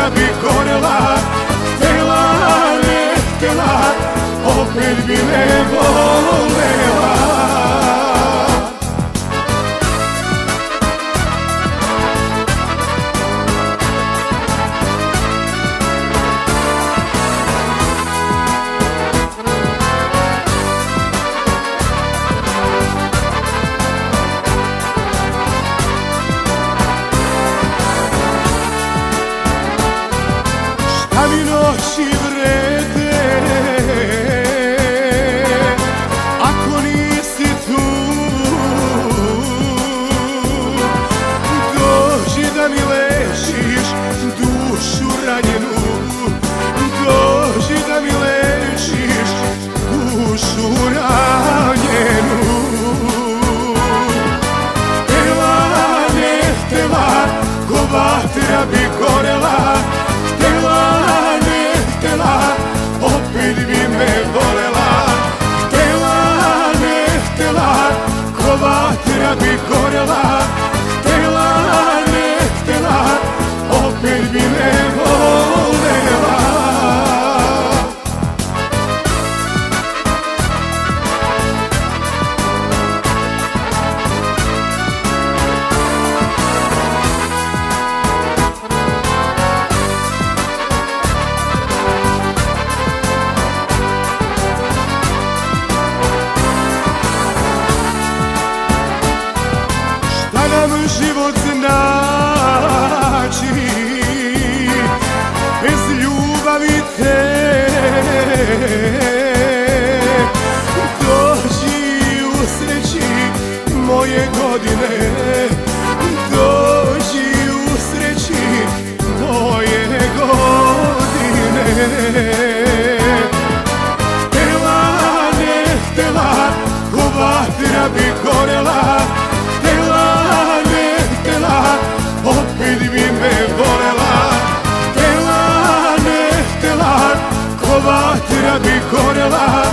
vatra bi gorela, htela, ne htela, opet bi me volela. Šta mi noći vrede ako nisi tu? Dođi da mi ležiš dušu ranjenu, dođi da mi ležiš dušu ranjenu. Htela, ne htela, ko vatra bi gorela, opet bi me volela. Htela, ne htela, ko vatra bi gorela, htela, ne htela, opet bi me volela. Život znači bez ljubavi te. Dođi u sreći moje godine, dođi u sreći moje godine. Htela, ne htela, ko vatra bi gorela, opet bi me volela. Htela, ne htela, ko vatra bi gorela,